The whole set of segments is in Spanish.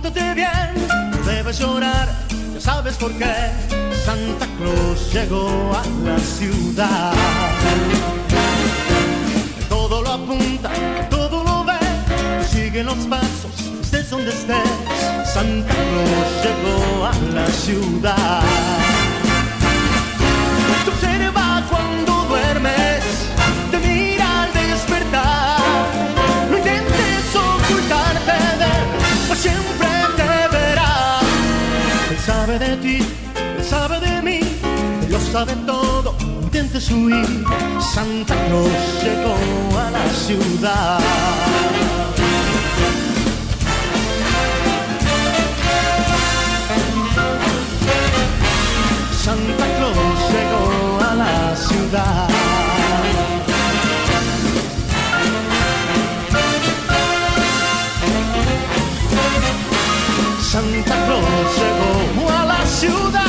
pórtate bien, no debes llorar, ya sabes por qué. Santa Claus llegó a la ciudad. Todo lo apunta, todo lo ve, sigue los pasos, estés donde estés. Santa Claus llegó a la ciudad. Te observa cuando duermes, te mira al despertar. No intentes ocultarte de él, pues siempre te verá. Él sabe de ti, él sabe de mí, él lo sabe todo, no intentes huir. Santa Claus llegó a la ciudad. Santa Claus llegó a la ciudad. Santa Claus llegó a la ciudad.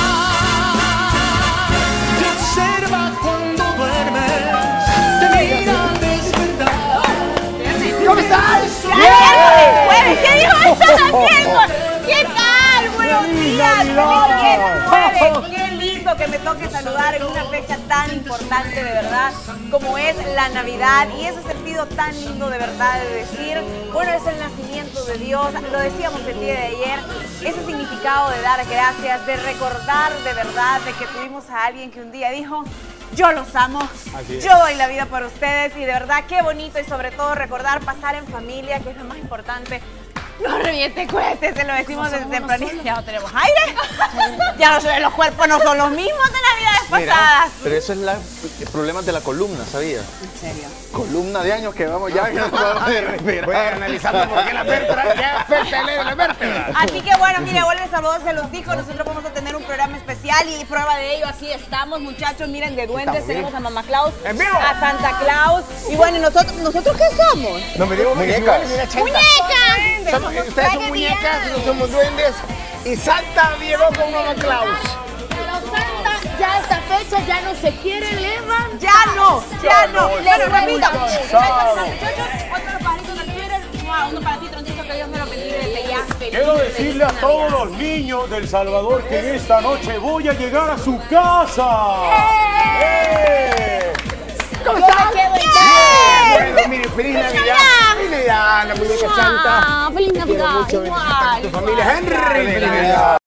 Te observa cuando duermes, te mira al despertar. ¿Cómo estás? ¡Jueves! ¿Qué dijo? ¿Estás haciendo? ¿Qué tal? ¡Buenos días! ¡Feliz jueves! ¡Qué lindo que me toque saludar en una fecha tan importante de verdad como es la Navidad! Y ese sentido tan lindo de verdad de decir, bueno, es el nacimiento de Dios, lo decíamos el día de ayer, ese significado de dar gracias, de recordar de verdad de que tuvimos a alguien que un día dijo: yo los amo, yo doy la vida por ustedes, y de verdad qué bonito, y sobre todo recordar pasar en familia, que es lo más importante. No reviente cohetes, se lo decimos desde tempranito. Ya no tenemos aire, ya los cuerpos no son los mismos de navidades pasadas. Mira, pero eso es el problema de la columna, ¿sabías? ¿En serio? Columna de años que vamos ya, que no podemos respirar. Voy analizando por qué la vértebra ya pele de la vértebra. Así que bueno, mire, Oliver Salvador se los dijo, nosotros vamos a tener un programa especial y prueba de ello, así estamos, muchachos. Miren, de duendes tenemos a Mamá Claus, ¡En vivo! a Santa Claus, y bueno, ¿nosotros qué somos? No me digo Muñecas. ¡Muñecas! Ustedes son muñecas, nosotros somos duendes. Y Santa llegó con Mamá Claus. Pero Santa, ya esta fecha ya no se quiere levantar. Ya no. Bueno, repita. Otros pajaritos del Twitter, uno para ti, Troncito, que Dios me lo bendiga desde ya. Quiero decirle a todos los niños del Salvador que en esta noche voy a llegar a su casa. ¡Eh! ¿Cómo estás? Bueno, mire, feliz Navidad. Feliz Navidad, la muñeca Santa. Feliz Te quiero Navidad. mucho, Igual, tu familia Henry. Feliz Navidad.